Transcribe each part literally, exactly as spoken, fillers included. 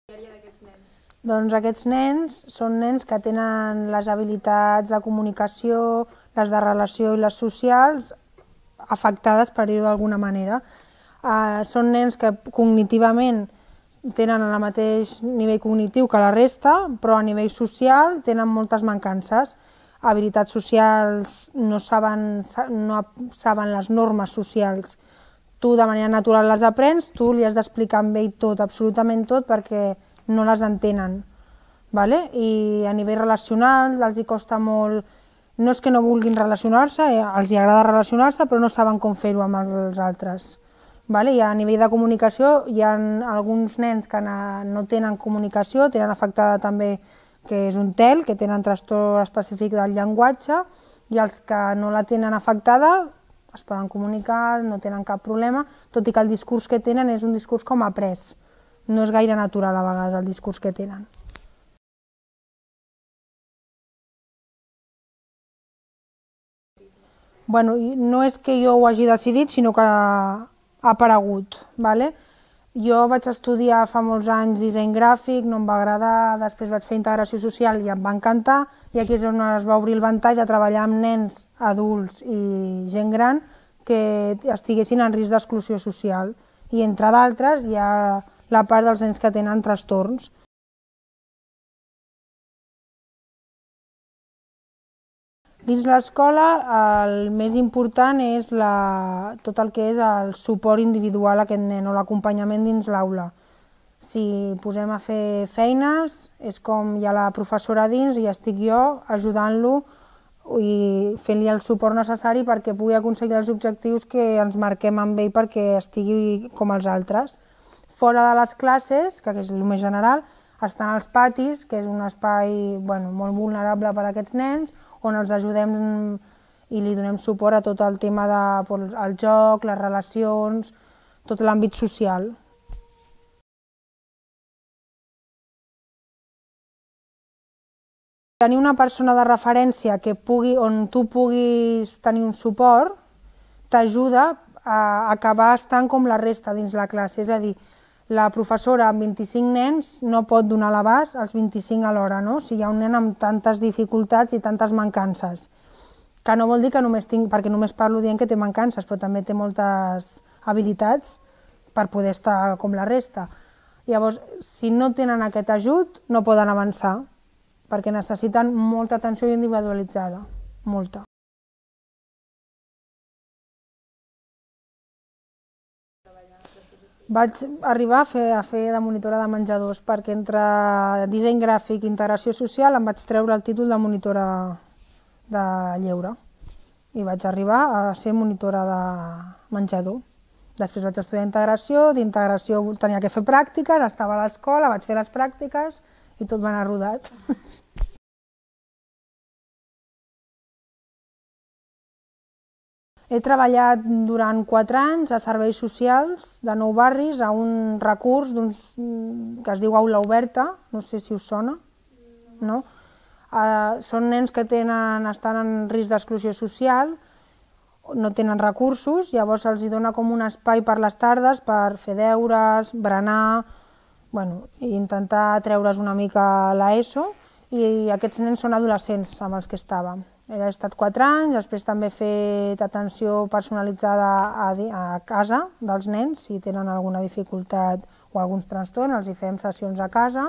Doncs aquests nens són nens que tenen les habilitats de comunicació, les de relació i les socials afectades, per dir-ho d'alguna manera. Uh, són nens que cognitivament tenen el mateix nivell cognitiu que la resta, però a nivell social tenen moltes mancances. Habilitats socials, no saben, no saben les normes socials. Tu de manera natural les aprens, tu li has d'explicar amb ell tot, absolutament tot, perquè no les entenen. Vale? I a nivell relacional els hi costa molt, no és que no vulguin relacionar-se, eh, els hi agrada relacionar-se, però no saben com fer-ho amb els altres. Vale? I a nivell de comunicació hi ha alguns nens que no tenen comunicació, tenen afectada també que és un T E L, que tenen trastorn específic del llenguatge, i els que no la tenen afectada es poden comunicar, no tenen cap problema, tot i que el discurs que tenen és un discurs com après. No és gaire natural a vegades el discurs que tenen. Bueno, no és que jo ho hagi decidit, sinó que ha aparegut. Vale? Jo vaig estudiar fa molts anys disseny gràfic, no em va agradar, després vaig fer integració social i em va encantar, i aquí és on es va obrir el ventall de treballar amb nens, adults i gent gran que estiguessin en risc d'exclusió social. I entre d'altres hi ha la part dels nens que tenen trastorns. Dins l'escola el més important és la, tot el que és el suport individual a aquest nen o l'acompanyament dins l'aula. Si posem a fer feines, és com hi ha la professora dins i estic jo ajudant-lo i fent-li el suport necessari perquè pugui aconseguir els objectius que ens marquem amb ell perquè estigui com els altres. Fora de les classes, que és el més general, estan els patis, que és un espai bueno, molt vulnerable per a aquests nens, on els ajudem i li donem suport a tot el tema del joc, les relacions, tot l'àmbit social. Tenir una persona de referència que pugui, on tu puguis tenir un suport t'ajuda a acabar estant com la resta dins la classe, és a dir, la professora amb vint-i-cinc nens no pot donar l'abast als vint-i-cinc alhora, no? Si hi ha un nen amb tantes dificultats i tantes mancances, que no vol dir que només tinc, perquè només parlo dient que té mancances, però també té moltes habilitats per poder estar com la resta. Llavors, si no tenen aquest ajut, no poden avançar, perquè necessiten molta atenció individualitzada, molta. Vaig arribar a fer, a fer de monitora de menjadors, perquè entre disseny gràfic i integració social em vaig treure el títol de monitora de lleure i vaig arribar a ser monitora de menjador. Després vaig estudiar integració, d'integració tenia que fer pràctiques, estava a l'escola, vaig fer les pràctiques i tot va anar rodat. He treballat durant quatre anys a serveis socials de nou barris, a un recurs que es diu Aula Oberta, no sé si us sona, no? Són nens que tenen, estan en risc d'exclusió social, no tenen recursos, llavors els dona com un espai per les tardes per fer deures, berenar, bueno, i intentar treure's una mica l'ESO, i aquests nens són adolescents amb els que estava. He estat quatre anys, després també he fet atenció personalitzada a casa dels nens, si tenen alguna dificultat o alguns trastorns, els hi fem sessions a casa.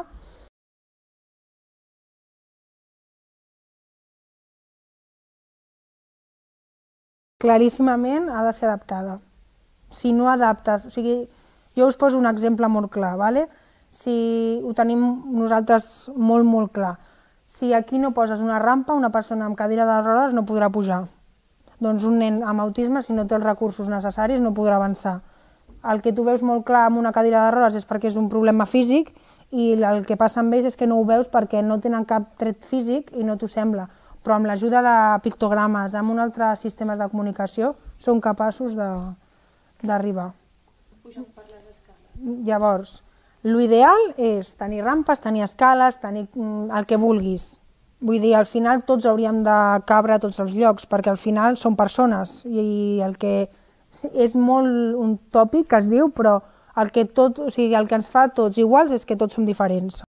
Claríssimament ha de ser adaptada. Si no adaptes, o sigui, jo us poso un exemple molt clar, vale? Si ho tenim nosaltres molt, molt clar. Si aquí no poses una rampa, una persona amb cadira de rodes no podrà pujar. Doncs un nen amb autisme, si no té els recursos necessaris, no podrà avançar. El que tu veus molt clar amb una cadira de rodes és perquè és un problema físic i el que passa amb ells és que no ho veus perquè no tenen cap tret físic i no t'ho sembla. Però amb l'ajuda de pictogrames, amb un altre sistema de comunicació, són capaços d'arribar. Pugen per les escales. Llavors, l'ideal és tenir rampes, tenir escales, tenir el que vulguis. Vull dir, al final tots hauríem de cabre a tots els llocs, perquè al final són persones i el que és molt un tòpic que es diu, però el que, tot, o sigui, el que ens fa tots iguals és que tots som diferents.